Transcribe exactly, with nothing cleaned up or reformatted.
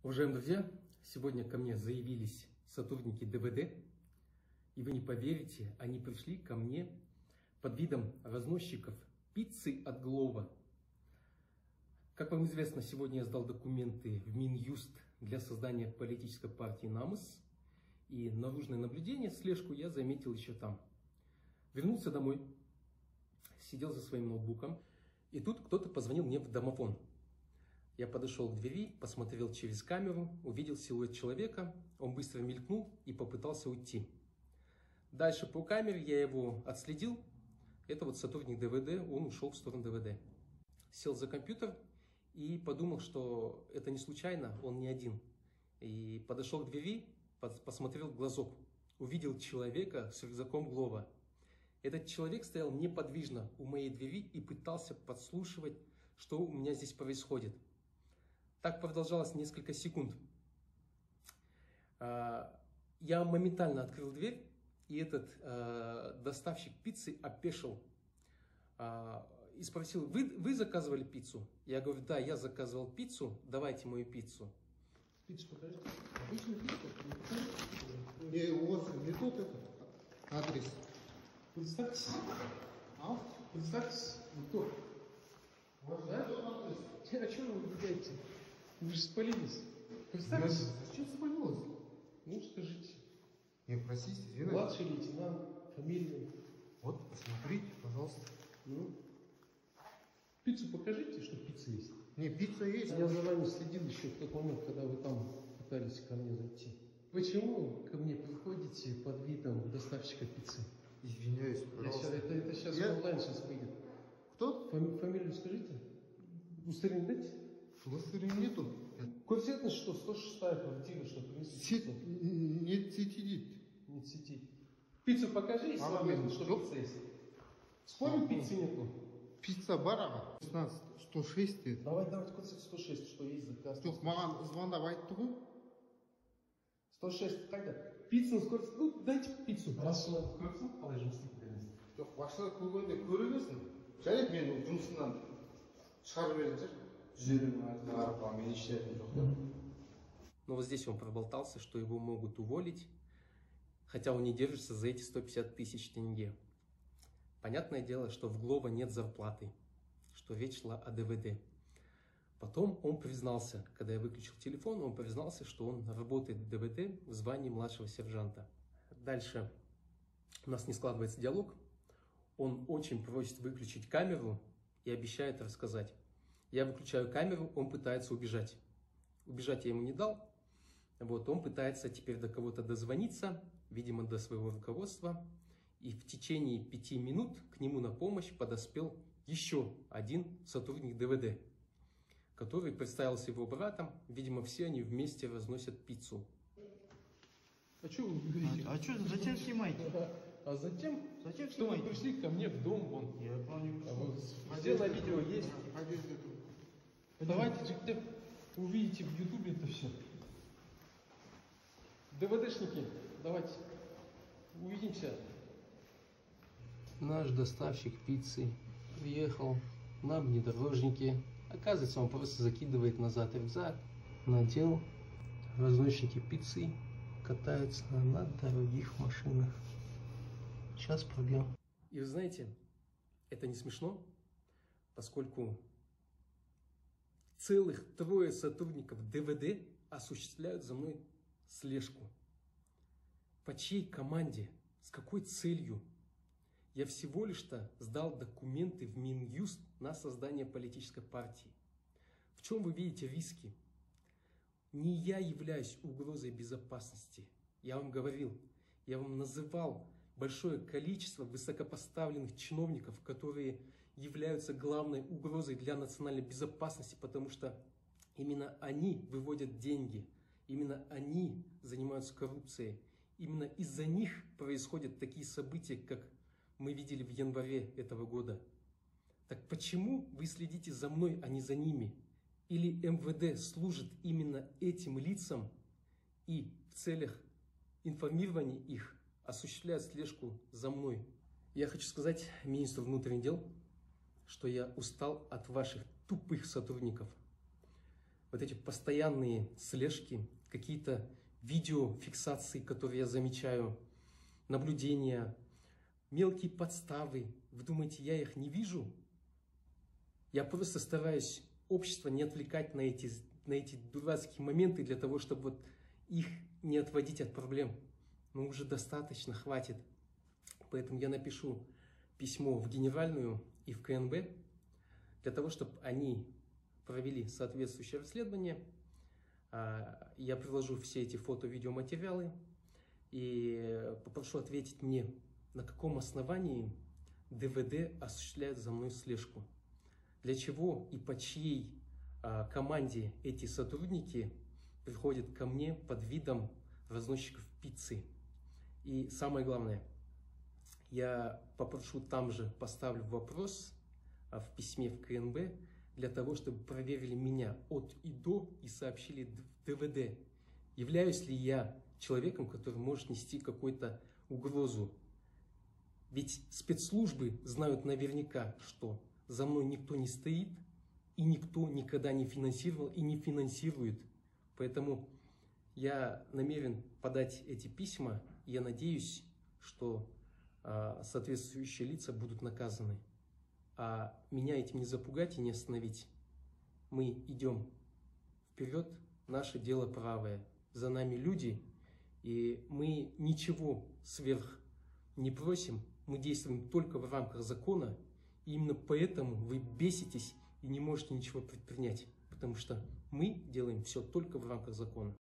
Уважаемые друзья, сегодня ко мне заявились сотрудники ДВД, и вы не поверите, они пришли ко мне под видом разносчиков пиццы от Глова. Как вам известно, сегодня я сдал документы в Минюст для создания политической партии НАМОС, и наружное наблюдение, слежку я заметил еще там. Вернулся домой, сидел за своим ноутбуком, и тут кто-то позвонил мне в домофон. Я подошел к двери, посмотрел через камеру, увидел силуэт человека, он быстро мелькнул и попытался уйти. Дальше по камере я его отследил, это вот сотрудник ДВД, он ушел в сторону ДВД. Сел за компьютер и подумал, что это не случайно, он не один. И подошел к двери, посмотрел в глазок, увидел человека с рюкзаком Глова. Этот человек стоял неподвижно у моей двери и пытался подслушивать, что у меня здесь происходит. Так продолжалось несколько секунд. Я моментально открыл дверь, и этот доставщик пиццы опешил и спросил: вы, вы заказывали пиццу? Я говорю: да, я заказывал пиццу, давайте мою пиццу. Пиццу покажите. Обычную пиццу. Не, у вас не тот этот адрес. Представьтесь. А? Представьтесь, кто? У вас да? Адрес? А что вы убегаете? Вы же спалились. Представьтесь. А что спалилось? Ну, скажите. Не, простите, извините. Младший лейтенант, фамилия. Вот, посмотрите, пожалуйста. Ну. Пиццу покажите, что пицца есть. Не, пицца есть. Я за вами следил еще в тот момент, когда вы там пытались ко мне зайти. Почему вы ко мне приходите под видом доставщика пиццы? Извиняюсь, пожалуйста. Я, это, это сейчас Я... онлайн сейчас выйдет. Кто? Фами, фамилию скажите. Удостоверение дайте. Удостоверения нету. Коэффициент что? сто шестая квартира, что принесут. Сет... Нет сети. Нет сети. Пиццу покажи, если А, вам нет, что что? пицца есть. Вспомни, пиццы нету. Пицца бараға шестнадцать сто шесть деді. Давай, давай, коэффициент сто шесть, что есть заказ. Жоқ, маған звондап айтты ғой. сто шесть қайда? Пиццаны сколько? Ну, дайте пиццу. Басшыларды көрсін, қалай жұмыс істейтіндеріңізді. Жоқ, басшылар көргенде көре берсін. Жарайды, мен жұмысымнан шығарып беретін шығар. жүз елу мың арқылы мен ештерім жоқ деп. Но вот здесь он проболтался, что его могут уволить, хотя он не держится за эти сто пятьдесят тысяч тенге. Понятное дело, что в Глова нет зарплаты, что речь шла о ДВД. Потом он признался, когда я выключил телефон, он признался, что он работает в ДВД в звании младшего сержанта. Дальше у нас не складывается диалог. Он очень просит выключить камеру и обещает рассказать. Я выключаю камеру, он пытается убежать. Убежать я ему не дал. Вот, он пытается теперь до кого-то дозвониться, видимо, до своего руководства. И в течение пяти минут к нему на помощь подоспел еще один сотрудник ДВД, который представился его братом. Видимо, все они вместе разносят пиццу. А что вы говорите? А, а что, зачем снимаете? А затем, Зачем что вы снимаете? пришли ко мне в дом, вон. Я помню. А вот все на видео есть. Давайте же где увидите в ютубе это все. ДВДшники, давайте увидимся. Наш доставщик пиццы приехал на внедорожнике. Оказывается, он просто закидывает назад рюкзак, надел. Разносчики пиццы катаются на дорогих машинах. Сейчас пробьем. И вы знаете, это не смешно, поскольку целых трое сотрудников ДВД осуществляют за мной слежку. По чьей команде, с какой целью? Я всего лишь-то сдал документы в Минюст на создание политической партии. В чем вы видите риски? Не я являюсь угрозой безопасности. Я вам говорил, я вам называл большое количество высокопоставленных чиновников, которые являются главной угрозой для национальной безопасности, потому что именно они выводят деньги, именно они занимаются коррупцией, именно из-за них происходят такие события, как мы видели в январе этого года. Так почему вы следите за мной, а не за ними? Или МВД служит именно этим лицам и в целях информирования их осуществляет слежку за мной? Я хочу сказать министру внутренних дел, что я устал от ваших тупых сотрудников. вот эти постоянные слежки, какие-то видеофиксации, которые я замечаю, наблюдения, мелкие подставы. Вы думаете, я их не вижу? Я просто стараюсь общество не отвлекать на эти, на эти дурацкие моменты для того, чтобы вот их не отводить от проблем. Но уже достаточно, хватит. Поэтому я напишу письмо в Генеральную и в ка эн бэ для того, чтобы они провели соответствующее расследование. Я приложу все эти фото-видеоматериалы и попрошу ответить мне, на каком основании дэ вэ дэ осуществляет за мной слежку. Для чего и по чьей команде эти сотрудники приходят ко мне под видом разносчиков пиццы. И самое главное, я попрошу там же, поставлю вопрос в письме в ка эн бэ, для того, чтобы проверили меня от и до и сообщили в дэ вэ дэ, являюсь ли я человеком, который может нести какую-то угрозу. Ведь спецслужбы знают наверняка, что за мной никто не стоит, и никто никогда не финансировал и не финансирует. Поэтому я намерен подать эти письма, и я надеюсь, что а, соответствующие лица будут наказаны. А меня этим не запугать и не остановить. Мы идем вперед, наше дело правое. За нами люди, и мы ничего сверх не просим. Мы действуем только в рамках закона. И именно поэтому вы беситесь и не можете ничего предпринять. Потому что мы делаем все только в рамках закона.